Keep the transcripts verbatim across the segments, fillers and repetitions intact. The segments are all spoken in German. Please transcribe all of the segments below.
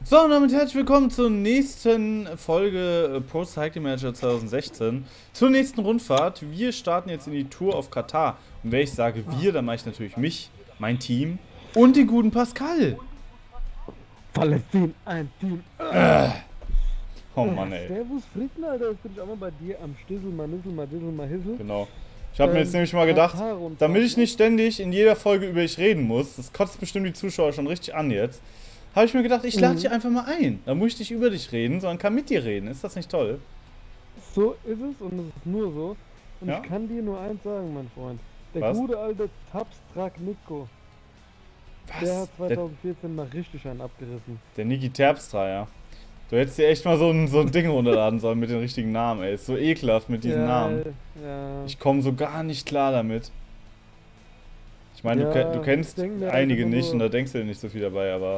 So, und damit herzlich willkommen zur nächsten Folge äh, Pro Cycling Manager zwanzig sechzehn. Zur nächsten Rundfahrt. Wir starten jetzt in die Tour of Katar. Und wenn ich sage wir, dann meine ich natürlich mich, mein Team und den guten Pascal. Palästin, ein Team. Äh. Oh Mann, ey. Servus Frieden, Alter. Jetzt bin ich auch mal bei dir am Stissel, mal Nissel, mal Dissel, mal Hissel. Genau. Ich habe mir Ähm, jetzt nämlich mal gedacht, Katar-Rundfahrt, damit ich ne? nicht ständig in jeder Folge über dich reden muss, das kotzt bestimmt die Zuschauer schon richtig an jetzt, habe ich mir gedacht, ich lade Mhm. dich einfach mal ein. Da muss ich nicht über dich reden, sondern kann mit dir reden. Ist das nicht toll? So ist es und es ist nur so. Und Ja? ich kann dir nur eins sagen, mein Freund. Der Was? gute alte Tapstrak Nico, der Was? hat Der, zwanzig vierzehn mal richtig einen abgerissen. der Niki Terpstra, ja. Du hättest dir echt mal so ein, so ein Ding runterladen sollen mit den richtigen Namen, ey. Ist so ekelhaft mit diesen ja, Namen. Ja. Ich komme so gar nicht klar damit. Ich meine, Ja, du, ke- du kennst ich denk mir einige einfach nicht nur- und da denkst du dir nicht so viel dabei, aber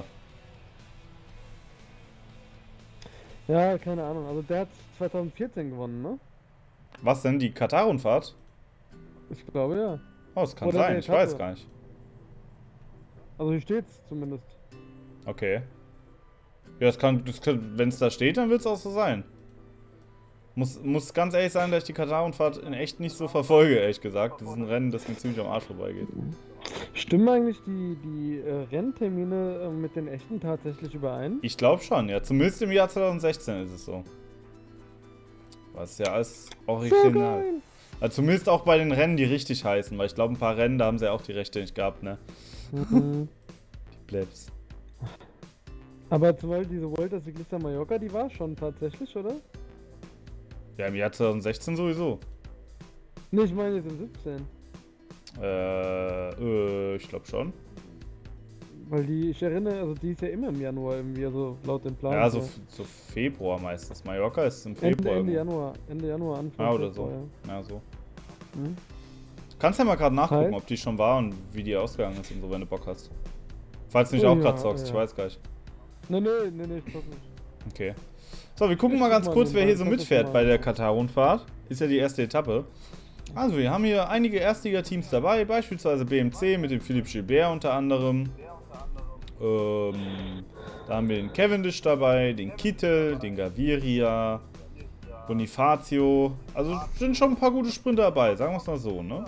ja, keine Ahnung. Also der hat zwanzig vierzehn gewonnen, ne? was denn, die Katar-Rundfahrt? Ich glaube ja. Oh, das kann Oder sein, der ich weiß Etappe. gar nicht. Also hier steht's zumindest. Okay. Ja, das kann, das kann wenn es da steht, dann wird es auch so sein. Muss, muss ganz ehrlich sagen, dass ich die Katar-Rundfahrt in echt nicht so verfolge, ehrlich gesagt. Das ist ein Rennen, das mir ziemlich am Arsch vorbeigeht. Stimmen eigentlich die, die äh, Renntermine äh, mit den echten tatsächlich überein? Ich glaube schon, ja. Zumindest im Jahr zwanzig sechzehn ist es so. Was ja alles original. geil! Also zumindest auch bei den Rennen, die richtig heißen, weil ich glaube, ein paar Rennen, da haben sie ja auch die Rechte nicht gehabt, ne? Mhm. Die Plebs. Aber zum Beispiel diese Vuelta Ciclista Mallorca, die war schon tatsächlich, oder? Ja, im Jahr zwanzig sechzehn sowieso. Ne, ich meine jetzt im siebzehn. Äh, äh, ich glaube schon. Weil die, ich erinnere, also die ist ja immer im Januar irgendwie, also laut dem Plan. Ja, so, so Februar meistens. Mallorca ist im Ende, Februar. Ende irgendwo. Januar, Ende Januar, Anfang Ah, oder Februar, so. Ja, so. ja. Mhm. Du kannst ja mal gerade nachgucken, Heißt? ob die schon war und wie die ausgegangen ist und so, wenn du Bock hast. Falls du nicht Oh auch ja, gerade zockst, ja. ich weiß gar nicht. Ne, ne, ne, ne, ich glaub nicht. Okay. So, wir gucken Ich mal guck ganz mal kurz, wer nebenbei, hier so ich guck mitfährt mal bei der nach. Katar-Rundfahrt. Ist ja die erste Etappe. Also, wir haben hier einige Erstligateams dabei, beispielsweise B M C mit dem Philippe Gilbert unter anderem. Ähm, da haben wir den Cavendish dabei, den Kittel, den Gaviria, Bonifacio. Also sind schon ein paar gute Sprinter dabei, sagen wir es mal so, ne?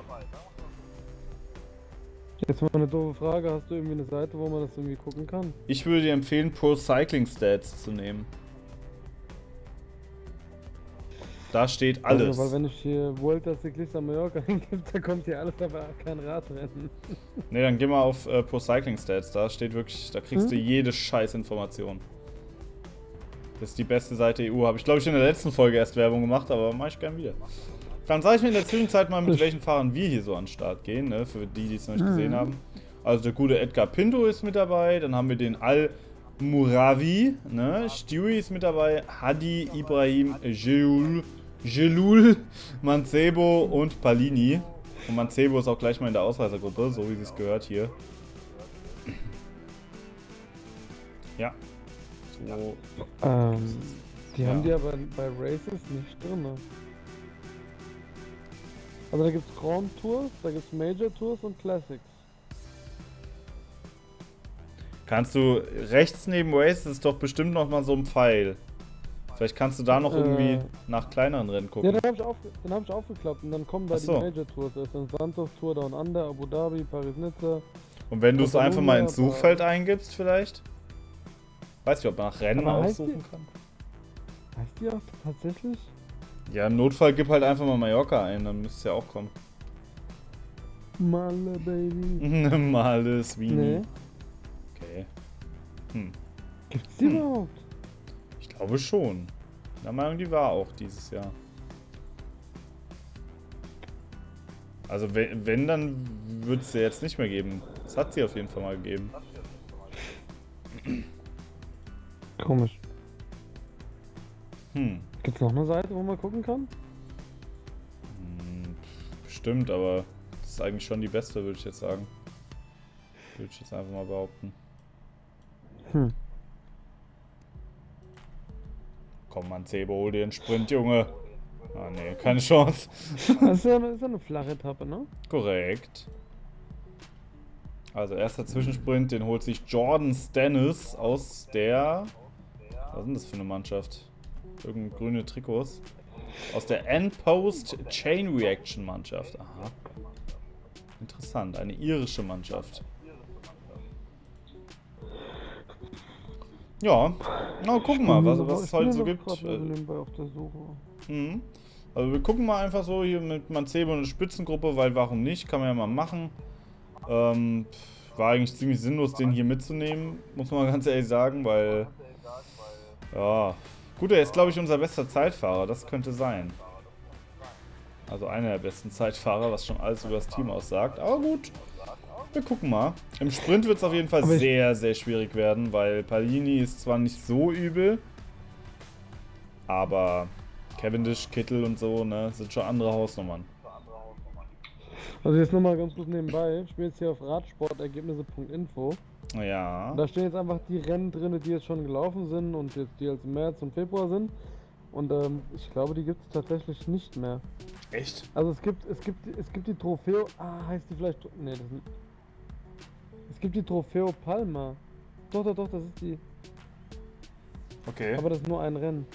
Jetzt mal eine doofe Frage, hast du irgendwie eine Seite, wo man das irgendwie gucken kann? Ich würde dir empfehlen, Pro Cycling Stats zu nehmen. Da steht alles. Also, weil wenn ich hier Vuelta Ciclista Mallorca eingebe, da kommt hier alles, aber kein Radrennen. Ne, dann geh mal auf äh, Pro Cycling Stats. Da steht wirklich, da kriegst du Hm? jede Scheißinformation. Das ist die beste Seite E U. Habe ich, glaube ich, in der letzten Folge erst Werbung gemacht, aber mache ich gern wieder. Dann sage ich mir in der Zwischenzeit mal, mit welchen Fahrern wir hier so an den Start gehen, ne? Für die, die es noch nicht gesehen Mhm. haben. Also der gute Edgar Pinto ist mit dabei, dann haben wir den Al-Muravi, ne? Stewie ist mit dabei, Hadi, Ibrahim, Gelul, Gelul, Mancebo und Palini. Und Mancebo ist auch gleich mal in der Ausreißergruppe, so wie es gehört hier. Ja. So. Ähm, die Ja. haben die aber bei Races nicht drin. Ne? Also da gibt's Grand Tours, da gibt's Major Tours und Classics. Kannst du rechts neben Race ist doch bestimmt noch mal so ein Pfeil. Vielleicht kannst du da noch Äh. irgendwie nach kleineren Rennen Ja, gucken. den habe ich, auf, den hab ich aufgeklappt und dann kommen da Ach so. die Major Tours. Da ist dann Santos Tour Down Under, Abu Dhabi, Paris-Nizza. Und wenn du es einfach mal ins Catalunya, Suchfeld eingibst vielleicht? Weiß nicht, ob man nach Rennen Aber heißt aussuchen die- kann. Heißt die auch tatsächlich? Ja, im Notfall gib halt einfach mal Mallorca ein, dann müsste es ja auch kommen. Malle, Baby. Male Sweeney. Nee. Okay. Hm. Gibt's die Hm. überhaupt? Ich glaube schon. Der Meinung, die war auch dieses Jahr. Also wenn, wenn dann wird es sie jetzt nicht mehr geben. Das hat sie auf jeden Fall mal gegeben. Komisch. Hm. Gibt's noch eine Seite, wo man gucken kann? Hm, bestimmt, aber das ist eigentlich schon die beste, würde ich jetzt sagen. Würde ich jetzt einfach mal behaupten. Hm. Komm, Mancebo, hol dir einen Sprint, Junge. Ah, nee, keine Chance. Das ist ja eine, ist ja eine flache Etappe, ne? Korrekt. Also erster Zwischensprint, den holt sich Jordan Stennis aus der Was ist denn das für eine Mannschaft? Irgend grüne Trikots. Aus der Endpost Chain Reaction Mannschaft. Aha. Interessant, eine irische Mannschaft. Ja, na gucken mal, was, was es heute so gibt. Auf der Suche. Mhm. Also wir gucken mal einfach so hier mit Mancebo eine Spitzengruppe, weil warum nicht, kann man ja mal machen. Ähm, war eigentlich ziemlich sinnlos, den hier mitzunehmen, muss man ganz ehrlich sagen, weil... Ja, gut, er ist glaube ich unser bester Zeitfahrer, das könnte sein. Also einer der besten Zeitfahrer, was schon alles über das Team aussagt, aber gut. Wir gucken mal. Im Sprint wird es auf jeden Fall sehr, sehr schwierig werden, weil Paolini ist zwar nicht so übel, aber Cavendish, Kittel und so, ne, sind schon andere Hausnummern. Also jetzt nochmal ganz kurz nebenbei, ich bin jetzt hier auf radsportergebnisse punkt info. Ja. Da stehen jetzt einfach die Rennen drin, die jetzt schon gelaufen sind und jetzt die jetzt im März und Februar sind. Und ähm, ich glaube, die gibt es tatsächlich nicht mehr. Echt? Also es gibt, es gibt, es gibt die Trofeo, ah, heißt die vielleicht, nee, das ist, es gibt die Trofeo Palma. Doch, doch, doch, das ist die. Okay. Aber das ist nur ein Rennen.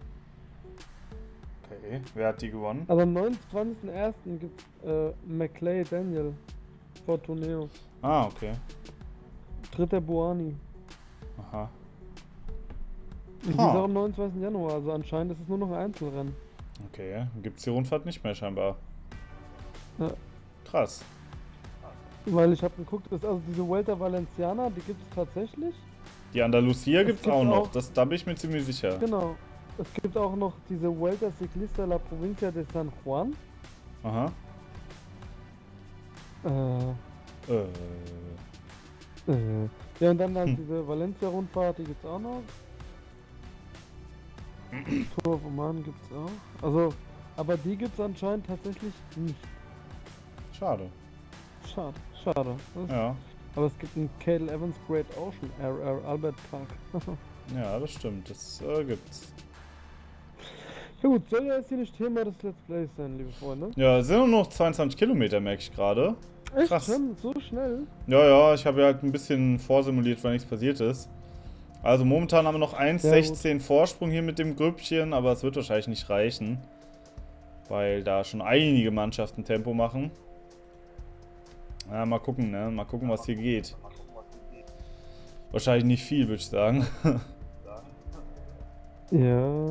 Okay, wer hat die gewonnen? Also am neunundzwanzigsten ersten gibt äh, Maclay Daniel vor Torneo. Ah, okay. Dritter Buani. Aha. Und die ist auch am neunundzwanzigsten Januar, also anscheinend ist es nur noch ein Einzelrennen. Okay, dann gibt es die Rundfahrt nicht mehr scheinbar. Ja. Krass. Weil ich habe geguckt, ist also diese Vuelta Valenciana, die gibt es tatsächlich. Die Andalusia gibt es gibt auch noch, auch, das, da bin ich mir ziemlich sicher. Genau. Es gibt auch noch diese Vuelta Ciclista La Provincia de San Juan. Aha. Äh. Äh. Äh. Ja, und dann halt Hm. diese Valencia-Rundfahrt, die gibt's auch noch. Tour of Oman gibt's auch. Also, aber die gibt's anscheinend tatsächlich nicht. Schade. Schade, schade. Das Ja. Aber es gibt einen Cadel Evans Great Ocean R R Albert Park. Ja, das stimmt, das äh, gibt's. Ja gut, soll ja jetzt hier nicht Thema des Let's Plays sein, liebe Freunde. Ja, es sind nur noch zweiundzwanzig Kilometer, merke ich gerade. Echt? Krass. Schon so schnell? Ja, ja, ich habe ja halt ein bisschen vorsimuliert, weil nichts passiert ist. Also momentan haben wir noch eins sechzehn Vorsprung hier mit dem Grüppchen, aber es wird wahrscheinlich nicht reichen. Weil da schon einige Mannschaften Tempo machen. Ja, mal gucken, ne? Mal gucken, was hier geht. Wahrscheinlich nicht viel, würde ich sagen. Ja.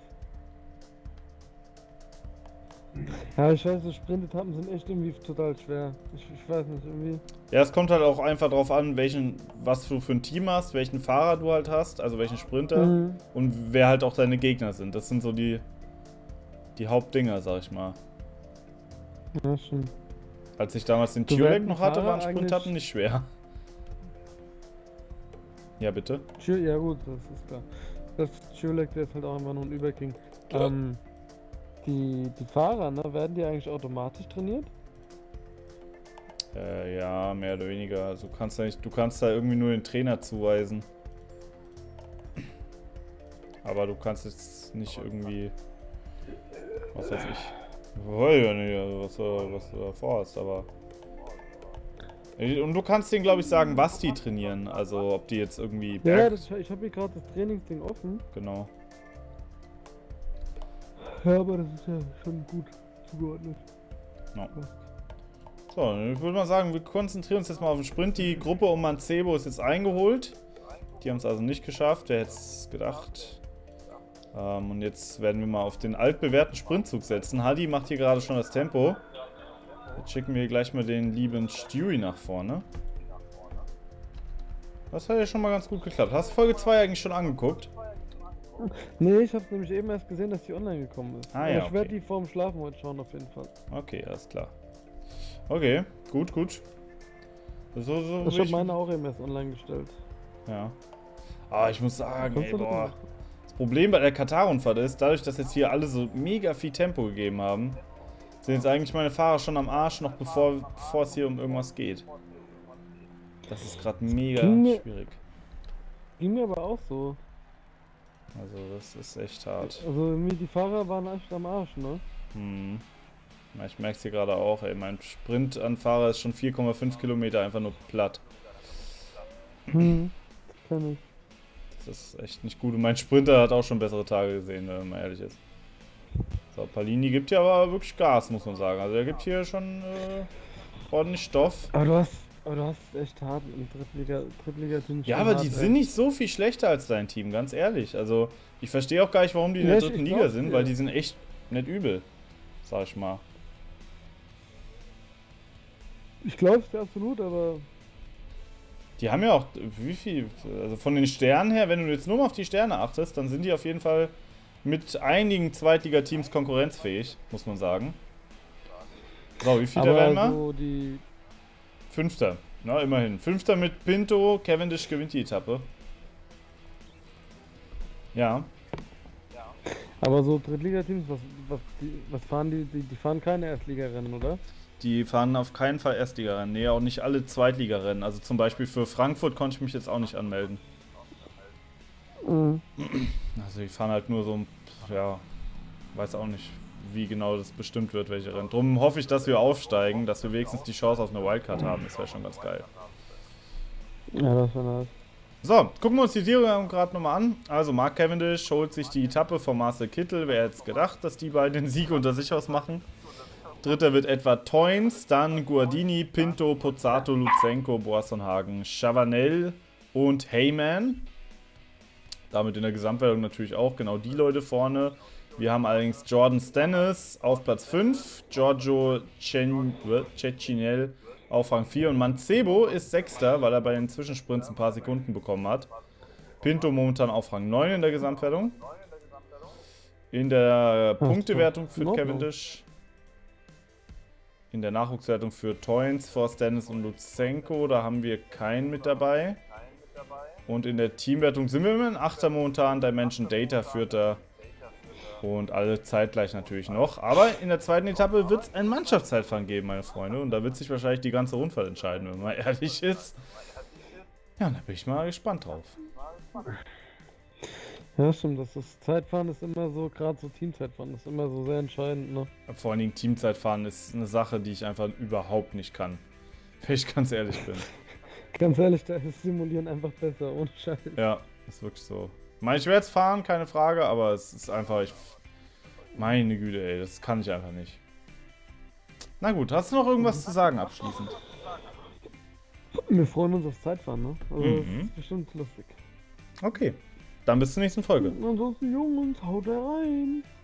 Ja, ich weiß, so Sprintetappen sind echt irgendwie total schwer. Ich, ich weiß nicht, irgendwie. Ja, es kommt halt auch einfach drauf an, welchen, was du für ein Team hast, welchen Fahrer du halt hast, also welchen Sprinter Mhm. und wer halt auch deine Gegner sind. Das sind so die, die Hauptdinger, sag ich mal. Ja, schon. Als ich damals den Du Tulek werden noch hatte, Fahrer waren Sprintetappen eigentlich- nicht schwer. Ja, bitte? Tschü- Ja gut, das ist klar. Das Chulek, der ist halt auch einfach nur ein Überking. Ja. Ähm, die, die Fahrer, ne, werden die eigentlich automatisch trainiert? Äh, ja, mehr oder weniger. Also du kannst da nicht, du kannst da irgendwie nur den Trainer zuweisen. Aber du kannst jetzt nicht irgendwie, was weiß ich, weiß ja nicht, also was, du- was du da vorhast, aber... Und du kannst denen, glaube ich, sagen, was die trainieren. Also ob die jetzt irgendwie... Ja, Berg- das, ich habe hier gerade das Trainingsding offen. Genau. Ja, aber das ist ja schon gut zugeordnet. Ja. Passt. So, ich würde mal sagen, wir konzentrieren uns jetzt mal auf den Sprint. Die Gruppe um Mancebo ist jetzt eingeholt. Die haben es also nicht geschafft, wer hätte es gedacht. Ähm, und jetzt werden wir mal auf den altbewährten Sprintzug setzen. Hadi macht hier gerade schon das Tempo. Jetzt schicken wir gleich mal den lieben Stewie nach vorne. Das hat ja schon mal ganz gut geklappt. Hast du Folge zwei eigentlich schon angeguckt? Nee, ich habe nämlich eben erst gesehen, dass die online gekommen ist. Ah, Aber ja, ich werde okay. die vorm Schlafen heute schauen, auf jeden Fall. Okay, alles klar. Okay, gut, gut. So, so Ich will habe meine auch eben erst online gestellt. Ja. Aber ich muss sagen, Kannst ey, du das boah. machen? Das Problem bei der Katar-Rundfahrt ist, dadurch, dass jetzt hier alle so mega viel Tempo gegeben haben, sind jetzt eigentlich meine Fahrer schon am Arsch, noch bevor, bevor es hier um irgendwas geht. Das ist gerade mega Ging mir- schwierig. Ging mir aber auch so. Also das ist echt hart. Also irgendwie die Fahrer waren echt am Arsch, ne? Hm. Ja, ich merke es hier gerade auch, ey. Mein Sprintanfahrer ist schon vier Komma fünf Kilometer einfach nur platt. Hm, das kenn ich. das ist echt nicht gut. Und mein Sprinter hat auch schon bessere Tage gesehen, wenn man ehrlich ist. So, Palini gibt hier aber wirklich Gas, muss man sagen. Also er gibt hier schon äh, ordentlich Stoff. Aber du hast, aber du hast echt hart im Drittliga, Drittliga-Team. Ja, aber die sind nicht so viel schlechter als dein Team, ganz ehrlich. Also ich verstehe auch gar nicht, warum die in Ja, der ich- dritten ich Liga glaub's sind, dir. weil die sind echt nicht übel, sag ich mal. Ich glaub's dir absolut, aber Die haben ja auch, wie viel, also von den Sternen her, wenn du jetzt nur mal auf die Sterne achtest, dann sind die auf jeden Fall mit einigen Zweitliga-Teams konkurrenzfähig, muss man sagen. So, wie viel aber werden wir? so die. Fünfter, na immerhin. Fünfter mit Pinto, Cavendish gewinnt die Etappe. Ja, Aber so Drittliga-Teams, was, was, die, was fahren die, die? Die fahren keine Erstligarennen, oder? die fahren auf keinen Fall Erstligarennen. Nee, auch nicht alle Zweitligarennen. Also zum Beispiel für Frankfurt konnte ich mich jetzt auch nicht anmelden. Mhm. Also die fahren halt nur so ein, ja, weiß auch nicht, wie genau das bestimmt wird, welche Rennen. Drum hoffe ich, dass wir aufsteigen, dass wir wenigstens die Chance auf eine Wildcard haben. Das wäre schon ganz geil. Ja, das war nice. So, gucken wir uns die Serie gerade nochmal an. Also Mark Cavendish holt sich die Etappe von Marcel Kittel. Wer hätte es gedacht, dass die beiden den Sieg unter sich ausmachen? Dritter wird Edward Toyns, dann Guardini, Pinto, Pozzato, Lutsenko, Boasson-Hagen, Chavanel und Heyman. Damit in der Gesamtwertung natürlich auch genau die Leute vorne. Wir haben allerdings Jordan Stennis auf Platz fünf, Giorgio Cecinel auf Rang vier und Mancebo ist Sechster, weil er bei den Zwischensprints ein paar Sekunden bekommen hat. Pinto momentan auf Rang neun in der Gesamtwertung. In der Punktewertung führt Cavendish. In der Nachwuchswertung für Toyns, vor Stennis und Lutsenko, da haben wir keinen mit dabei. Und in der Teamwertung sind wir immer in Achter momentan, Dimension Data führt da. Und alle zeitgleich natürlich noch. Aber in der zweiten Etappe wird es ein Mannschaftszeitfahren geben, meine Freunde. Und da wird sich wahrscheinlich die ganze Rundfahrt entscheiden, wenn man ehrlich ist. Ja, da bin ich mal gespannt drauf. Ja, stimmt, das ist Zeitfahren ist immer so, gerade so Teamzeitfahren ist immer so sehr entscheidend, ne? Vor allen Dingen Teamzeitfahren ist eine Sache, die ich einfach überhaupt nicht kann. Wenn ich ganz ehrlich bin. Ganz ehrlich, da ist Simulieren einfach besser, ohne Scheiß. Ja, ist wirklich so. Ich meine, ich werde es fahren, keine Frage, aber es ist einfach, ich, meine Güte, ey, das kann ich einfach nicht. Na gut, hast du noch irgendwas zu sagen abschließend? Wir freuen uns aufs Zeitfahren, ne? Also, Mhm. das ist bestimmt lustig. Okay, dann bis zur nächsten Folge. Und ansonsten, Jungs, haut rein!